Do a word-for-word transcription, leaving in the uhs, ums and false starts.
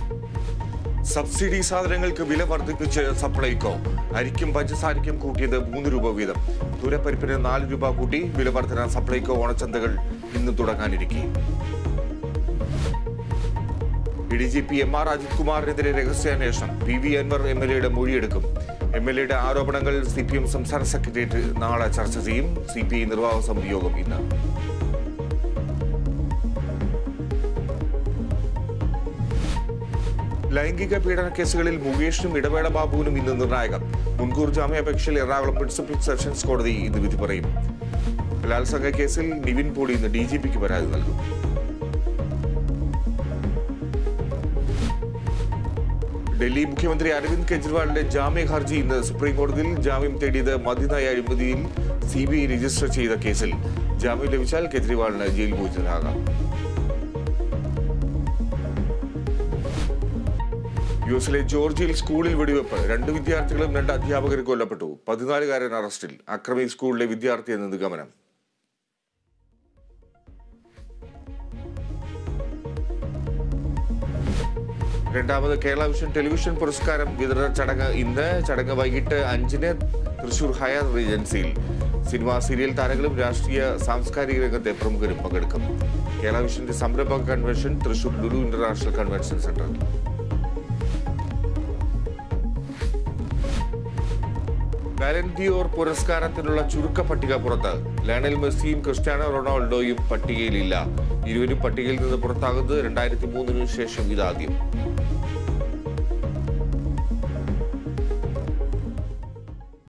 Subsidy സാധനങ്ങൾക്ക് വില വർദ്ധിപ്പിച്ച് സപ്ലൈകോ. അരിക്കും പഞ്ചസാരയ്ക്കും കൂട്ടിയത് മൂന്ന് രൂപ വീതം. തുരപ്പരിപ്പിന് നാല് രൂപ കൂട്ടി. വില വർധന സപ്ലൈകോ ഓണച്ചന്തകൾ ഇന്ന് തുടങ്ങാനിരിക്കെ. D G P M R Ajith കുമാറിനെതിരെ രഹസ്യാന്വേഷണം. P V Anvar M L എയുടെ മൊഴിയെടുക്കും. എം എൽ എയുടെ ആരോപണങ്ങൾ സി പി എം സംസ്ഥാന സെക്രട്ടേറിയറ്റ് നാളെ ചർച്ച ചെയ്യും. സി പി ഐ നിർവാഹക സമിതി യോഗം ഇന്ന്. ലൈംഗിക പീഡന കേസുകളിൽ മുകേഷിനും ഇടവേള ബാബുവിനും ഇന്ന് നിർണായകം. മുൻകൂർ ജാമ്യാപേക്ഷയിൽ എറണാകുളം പ്രിൻസിപ്പൽ സെഷൻസ് കോടതി ഇന്ന് വിധി പറയും. ബലാത്സംഗ കേസിൽ നിവിൻ പോളി ഇന്ന് ഡി ജി പിക്ക് പരാതി നൽകും. ഡൽഹി മുഖ്യമന്ത്രി അരവിന്ദ് കെജ്രിവാളിന്റെ ജാമ്യ ഹർജി ഇന്ന് സുപ്രീം കോടതിയിൽ. ജാമ്യം തേടിയത് മദ്യനയ അഴിമതിയിൽ സി ബി ഐ രജിസ്റ്റർ ചെയ്ത കേസിൽ. ജാമ്യം ലഭിച്ചാൽ കെജ്രിവാളിന് ജയിൽ മോചിതനാകാം. യു എസിലെ ജോർജിയയിൽ സ്കൂളിൽ വെടിവെപ്പ്. രണ്ട് വിദ്യാർത്ഥികളും രണ്ട് അധ്യാപകരും കൊല്ലപ്പെട്ടു. പതിനാലുകാരൻ അറസ്റ്റിൽ. അക്രമി സ്കൂളിലെ വിദ്യാർത്ഥിയെന്ന് നിഗമനം. രണ്ടാമത് കേരളവിഷൻ ടെലിവിഷൻ പുരസ്കാരം വിതരണ ചടങ്ങ് ഇന്ന്. ചടങ്ങ് വൈകിട്ട് അഞ്ചിന് തൃശൂർ ഹയർ റീജൻസിയിൽ. സിനിമ സീരിയൽ താരങ്ങളും രാഷ്ട്രീയ സാംസ്കാരിക രംഗത്തെ പ്രമുഖരും പങ്കെടുക്കും. കേരളവിഷന്റെ സംരംഭക convention Thrissur Lulu international convention സെന്ററിൽ. ബാലൻഡിയോർ പുരസ്കാരത്തിനുള്ള ചുരുക്ക പട്ടിക പുറത്ത്. ലയണൽ മെസ്സിയും ക്രിസ്ത്യാനോ റൊണാൾഡോയും പട്ടികയിലില്ല. ഇരുവരും പട്ടികയിൽ നിന്ന് പുറത്താകുന്നത് രണ്ടായിരത്തി മൂന്നിനു ശേഷം ഇതാദ്യം.